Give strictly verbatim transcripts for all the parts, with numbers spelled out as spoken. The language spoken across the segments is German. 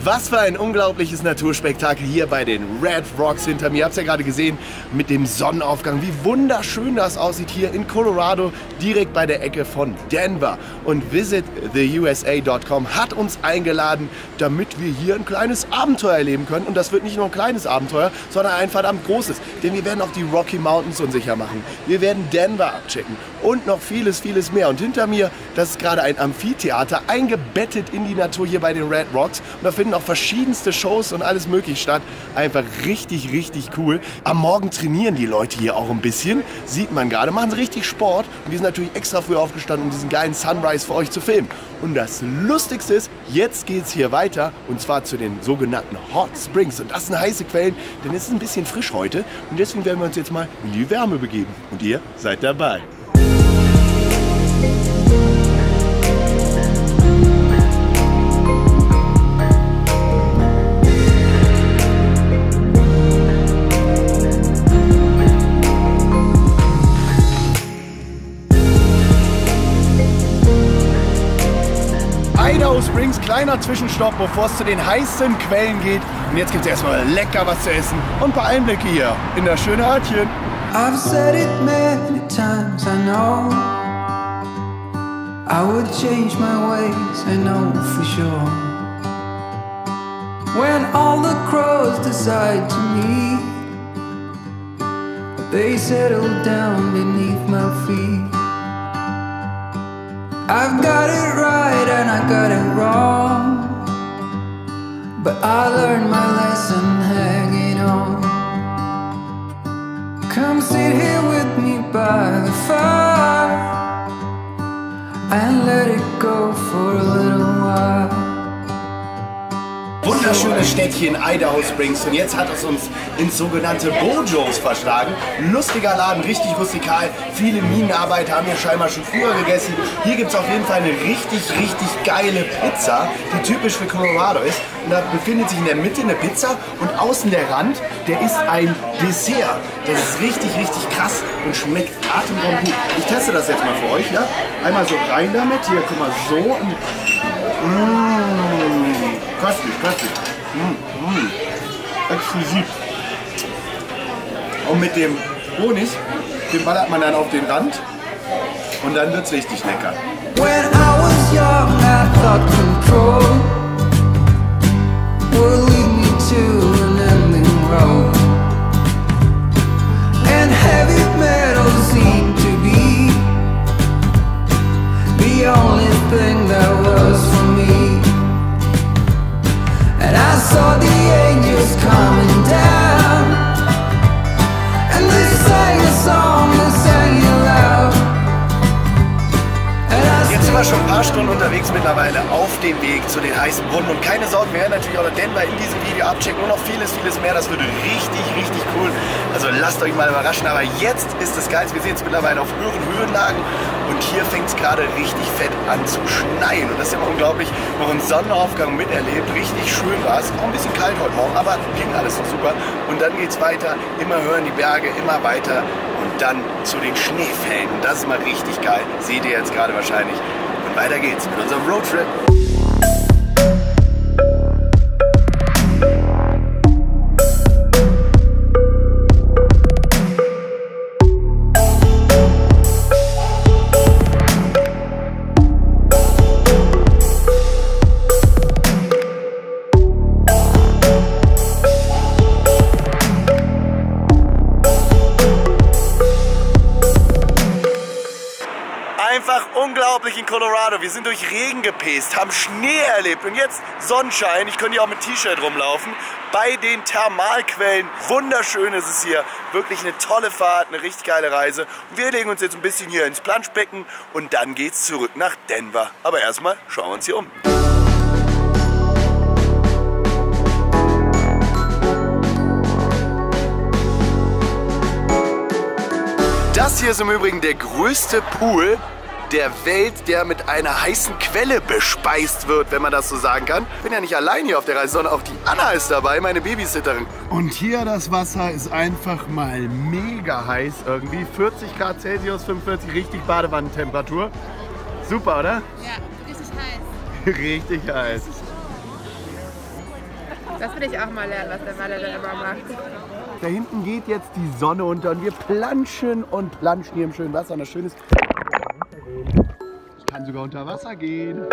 Was für ein unglaubliches Naturspektakel hier bei den Red Rocks hinter mir. Ihr habt es ja gerade gesehen mit dem Sonnenaufgang, wie wunderschön das aussieht hier in Colorado, direkt bei der Ecke von Denver. Und Visit the U S A Punkt com hat uns eingeladen, damit wir hier ein kleines Abenteuer erleben können. Und das wird nicht nur ein kleines Abenteuer, sondern ein verdammt großes. Denn wir werden auch die Rocky Mountains unsicher machen. Wir werden Denver abchecken und noch vieles, vieles mehr. Und hinter mir, das ist gerade ein Amphitheater, eingebettet in die Natur hier bei den Red Rocks. Und da finden auch verschiedenste Shows und alles mögliche statt. Einfach richtig, richtig cool. Am Morgen trainieren die Leute hier auch ein bisschen. Sieht man gerade. Machen sie richtig Sport. Und wir sind natürlich extra früh aufgestanden, um diesen geilen Sunrise für euch zu filmen. Und das Lustigste ist, jetzt geht es hier weiter. Und zwar zu den sogenannten Hot Springs. Und das sind heiße Quellen, denn es ist ein bisschen frisch heute. Und deswegen werden wir uns jetzt mal in die Wärme begeben. Und ihr seid dabei. Idaho Springs, kleiner Zwischenstopp, bevor es zu den heißen Quellen geht. Und jetzt gibt es erstmal lecker was zu essen und ein paar Einblicke hier in das schöne Örtchen. I've said it many times, I know I would change my ways, I know for sure. When all the crows decide to meet, they settle down beneath my feet. I've got it right and I got it wrong, but I learned my lesson hanging on. Come sit here with me by the fire and let it go for a little while. Wunderschönes Städtchen Idaho Springs und jetzt hat es uns ins sogenannte Bojos verschlagen. Lustiger Laden, richtig rustikal. Viele Minenarbeiter haben hier scheinbar schon früher gegessen. Hier gibt es auf jeden Fall eine richtig, richtig geile Pizza, die typisch für Colorado ist. Und da befindet sich in der Mitte eine Pizza und außen der Rand, der ist ein Dessert. Das ist richtig, richtig krass und schmeckt atemberaubend gut. Ich teste das jetzt mal für euch. Ja? Einmal so rein damit. Hier, guck mal, so. Und mmh. Köstlich, köstlich. Mm, mm. Exklusiv. Und mit dem Honig, den ballert man dann auf den Rand und dann wird's richtig lecker. When I was young, I thought control would lead me to an ending road, and heavy metal seemed to be the only thing that was for me. And I saw the angels coming down, and they sang a song, they sang it loud. Jetzt sind wir schon ein paar Stunden unterwegs mittlerweile auf dem Weg zu den heißen Brunnen. Und keine Sorgen, wir werden natürlich auch noch Denver in diesem Video abchecken und noch vieles, vieles mehr. Das wird richtig, richtig cool. Also lasst euch mal überraschen. Aber jetzt ist es geil. Wir sehen es mittlerweile auf höheren Höhenlagen. Und hier fängt es gerade richtig fett an zu schneien. Und das ist immer unglaublich. Noch einen Sonnenaufgang miterlebt. Richtig schön war es. Auch ein bisschen kalt heute Morgen, aber ging alles noch super. Und dann geht es weiter. Immer höher in die Berge, immer weiter. Und dann zu den Schneefällen. Und das ist mal richtig geil. Seht ihr jetzt gerade wahrscheinlich. Und weiter geht's mit unserem Roadtrip. Einfach unglaublich in Colorado. Wir sind durch Regen gepäst, haben Schnee erlebt und jetzt Sonnenschein. Ich könnte hier auch mit T-Shirt rumlaufen. Bei den Thermalquellen. Wunderschön ist es hier. Wirklich eine tolle Fahrt, eine richtig geile Reise. Und wir legen uns jetzt ein bisschen hier ins Planschbecken und dann geht's zurück nach Denver. Aber erstmal schauen wir uns hier um. Das hier ist im Übrigen der größte Pool der Welt, der mit einer heißen Quelle bespeist wird, wenn man das so sagen kann. Ich bin ja nicht allein hier auf der Reise, sondern auch die Anna ist dabei, meine Babysitterin. Und hier das Wasser ist einfach mal mega heiß irgendwie. vierzig Grad Celsius, fünfundvierzig, richtig Badewannentemperatur. Super, oder? Ja, richtig heiß. Richtig heiß. Das will ich auch mal lernen, was der Walle dann immer macht. Da hinten geht jetzt die Sonne unter und wir planschen und planschen hier im schönen Wasser. Und das Schöne ist, ich kann sogar unter Wasser gehen.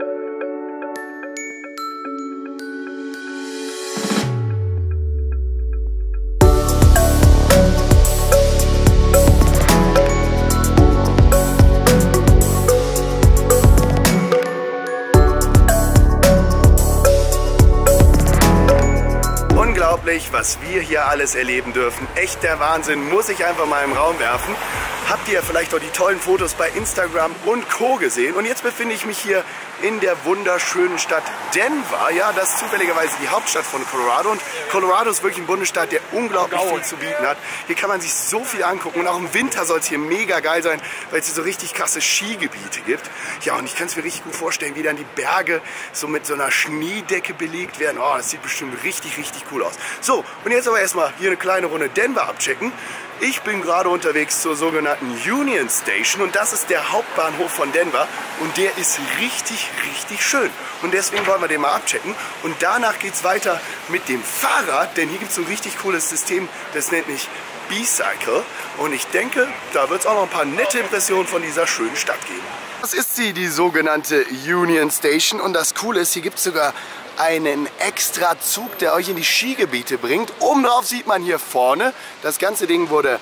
Was wir hier alles erleben dürfen. Echt der Wahnsinn, muss ich einfach mal im Raum werfen. Habt ihr vielleicht auch die tollen Fotos bei Instagram und Co. gesehen? Und jetzt befinde ich mich hier in der wunderschönen Stadt Denver. Ja, das ist zufälligerweise die Hauptstadt von Colorado. Und Colorado ist wirklich ein Bundesstaat, der unglaublich viel zu bieten hat. Hier kann man sich so viel angucken. Und auch im Winter soll es hier mega geil sein, weil es hier so richtig krasse Skigebiete gibt. Ja, und ich kann es mir richtig gut vorstellen, wie dann die Berge so mit so einer Schneedecke belegt werden. Oh, das sieht bestimmt richtig, richtig cool aus. So, und jetzt aber erstmal hier eine kleine Runde Denver abchecken. Ich bin gerade unterwegs zur sogenannten Union Station und das ist der Hauptbahnhof von Denver und der ist richtig, richtig schön. Und deswegen wollen wir den mal abchecken und danach geht es weiter mit dem Fahrrad, denn hier gibt es ein richtig cooles System, das nennt sich B-Cycle und ich denke, da wird es auch noch ein paar nette Impressionen von dieser schönen Stadt geben. Das ist sie, die sogenannte Union Station und das Coole ist, hier gibt es sogar einen extra Zug, der euch in die Skigebiete bringt. Oben drauf sieht man hier vorne, das ganze Ding wurde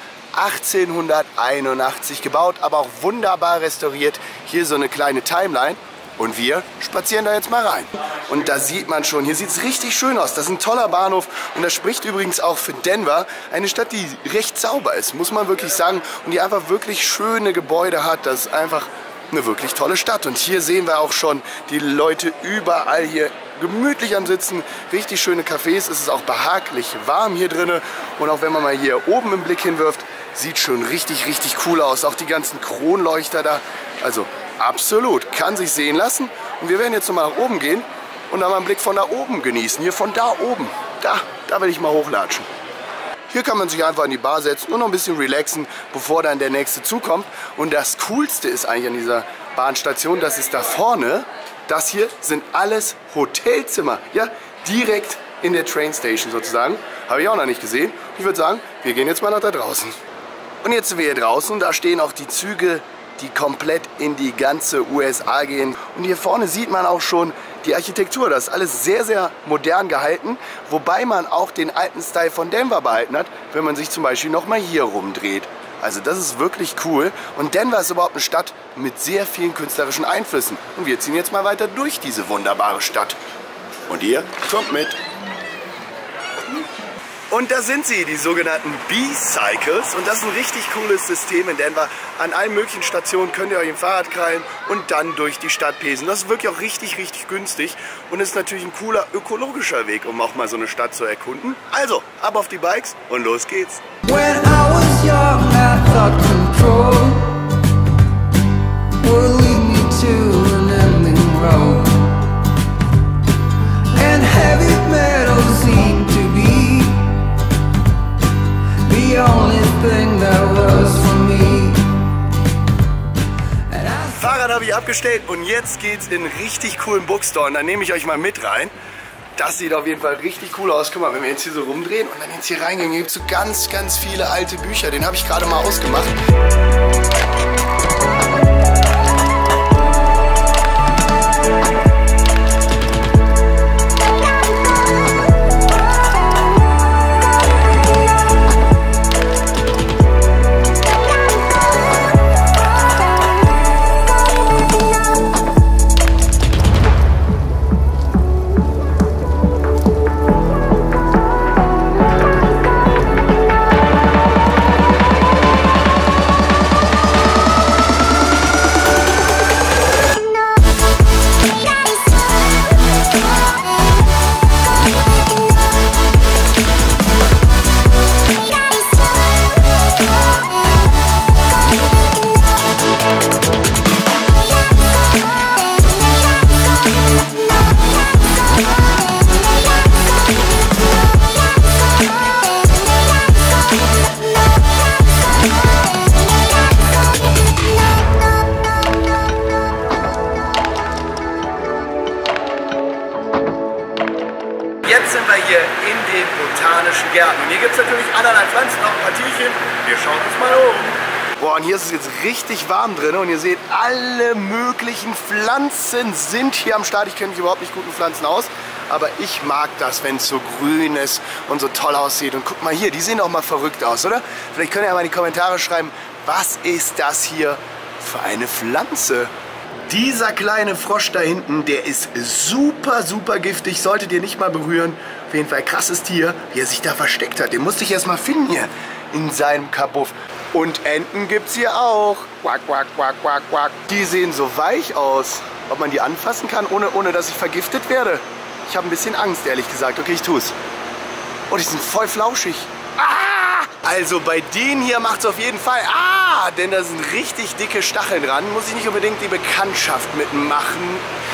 achtzehnhunderteinundachtzig gebaut, aber auch wunderbar restauriert. Hier so eine kleine Timeline und wir spazieren da jetzt mal rein. Und da sieht man schon, hier sieht es richtig schön aus. Das ist ein toller Bahnhof und das spricht übrigens auch für Denver. Eine Stadt, die recht sauber ist, muss man wirklich sagen. Und die einfach wirklich schöne Gebäude hat. Das ist einfach eine wirklich tolle Stadt. Und hier sehen wir auch schon die Leute überall hier gemütlich am Sitzen, richtig schöne Cafés, es ist auch behaglich warm hier drin und auch wenn man mal hier oben einen Blick hinwirft, sieht schon richtig, richtig cool aus, auch die ganzen Kronleuchter da, also absolut, kann sich sehen lassen und wir werden jetzt nochmal nach oben gehen und dann mal einen Blick von da oben genießen, hier von da oben, da, da will ich mal hochlatschen. Hier kann man sich einfach in die Bar setzen und noch ein bisschen relaxen, bevor dann der nächste Zug kommt und das Coolste ist eigentlich an dieser Bahnstation, das ist da vorne. Das hier sind alles Hotelzimmer, ja, direkt in der Trainstation sozusagen. Habe ich auch noch nicht gesehen. Ich würde sagen, wir gehen jetzt mal nach da draußen. Und jetzt sind wir hier draußen, da stehen auch die Züge, die komplett in die ganze U S A gehen. Und hier vorne sieht man auch schon die Architektur, das ist alles sehr, sehr modern gehalten, wobei man auch den alten Style von Denver behalten hat, wenn man sich zum Beispiel noch mal hier rumdreht. Also das ist wirklich cool und Denver ist überhaupt eine Stadt mit sehr vielen künstlerischen Einflüssen. Und wir ziehen jetzt mal weiter durch diese wunderbare Stadt. Und ihr kommt mit. Und da sind sie, die sogenannten B-Cycles. Und das ist ein richtig cooles System in Denver. An allen möglichen Stationen könnt ihr euch ein Fahrrad krallen und dann durch die Stadt pesen. Das ist wirklich auch richtig, richtig günstig. Und ist natürlich ein cooler ökologischer Weg, um auch mal so eine Stadt zu erkunden. Also, ab auf die Bikes und los geht's. When I was young, I thought control would lead me to an ending road, and heavy metal seemed to be the only thing that was for me. Fahrrad habe ich abgestellt und jetzt geht's in einen richtig coolen Bookstore und da nehme ich euch mal mit rein. Das sieht auf jeden Fall richtig cool aus. Guck mal, wenn wir jetzt hier so rumdrehen und dann jetzt hier reingehen, hier gibt es so ganz, ganz viele alte Bücher. Den habe ich gerade mal ausgemacht. jetzt sind wir hier in den Botanischen Gärten. Und hier gibt es natürlich allerlei Pflanzen, auch ein paar Tierchen. Wir schauen uns mal um. Boah, und hier ist es jetzt richtig warm drin und ihr seht, alle möglichen Pflanzen sind hier am Start. Ich kenne mich überhaupt nicht gut mit Pflanzen aus, aber ich mag das, wenn es so grün ist und so toll aussieht. Und guck mal hier, die sehen auch mal verrückt aus, oder? Vielleicht könnt ihr ja mal in die Kommentare schreiben, was ist das hier für eine Pflanze? Dieser kleine Frosch da hinten, der ist super, super giftig, solltet ihr nicht mal berühren. Auf jeden Fall krasses Tier, wie er sich da versteckt hat. Den musste ich erst mal finden hier in seinem Kabuff. Und Enten gibt's hier auch. Quack, quack, quack, quack, quack. Die sehen so weich aus. Ob man die anfassen kann, ohne, ohne dass ich vergiftet werde? Ich habe ein bisschen Angst, ehrlich gesagt. Okay, ich tu's. Oh, die sind voll flauschig. Ah! Also bei denen hier macht's auf jeden Fall. Ah! Denn da sind richtig dicke Stacheln dran. Muss ich nicht unbedingt die Bekanntschaft mitmachen.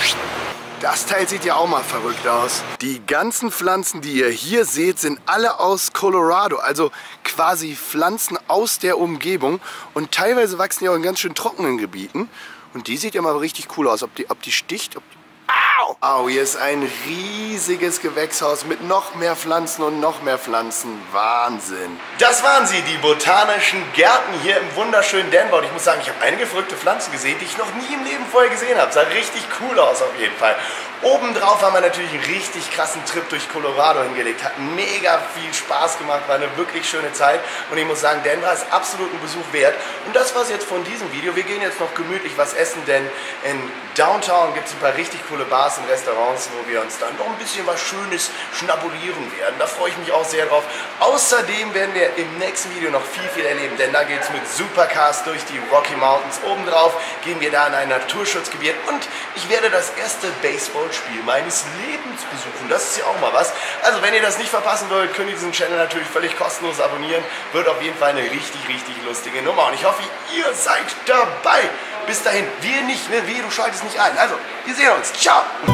Das Teil sieht ja auch mal verrückt aus. Die ganzen Pflanzen, die ihr hier seht, sind alle aus Colorado. Also quasi Pflanzen aus der Umgebung. Und teilweise wachsen die auch in ganz schön trockenen Gebieten. Und die sieht ja mal richtig cool aus. Ob die, ob die sticht, ob die... Au! Au, hier ist ein riesiges Gewächshaus mit noch mehr Pflanzen und noch mehr Pflanzen. Wahnsinn. Das waren sie, die Botanischen Gärten hier im wunderschönen Denver. Und ich muss sagen, ich habe einige verrückte Pflanzen gesehen, die ich noch nie im Leben vorher gesehen habe. Sah richtig cool aus auf jeden Fall. Obendrauf haben wir natürlich einen richtig krassen Trip durch Colorado hingelegt. Hat mega viel Spaß gemacht, war eine wirklich schöne Zeit. Und ich muss sagen, Denver ist absolut ein Besuch wert. Und das war's jetzt von diesem Video. Wir gehen jetzt noch gemütlich was essen, denn in Downtown gibt es ein paar richtig coole Bars und Restaurants, wo wir uns dann noch ein bisschen was Schönes schnabulieren werden. Da freue ich mich auch sehr drauf. Außerdem werden wir im nächsten Video noch viel, viel erleben, denn da geht es mit Supercars durch die Rocky Mountains. Obendrauf gehen wir da in ein Naturschutzgebiet und ich werde das erste Baseballspiel meines Lebens besuchen. Das ist ja auch mal was. Also wenn ihr das nicht verpassen wollt, könnt ihr diesen Channel natürlich völlig kostenlos abonnieren. Wird auf jeden Fall eine richtig, richtig lustige Nummer. Und ich hoffe, ihr seid dabei. Bis dahin, wir nicht, ne? Wehe, du schaltest nicht ein. Also, wir sehen uns. Ciao.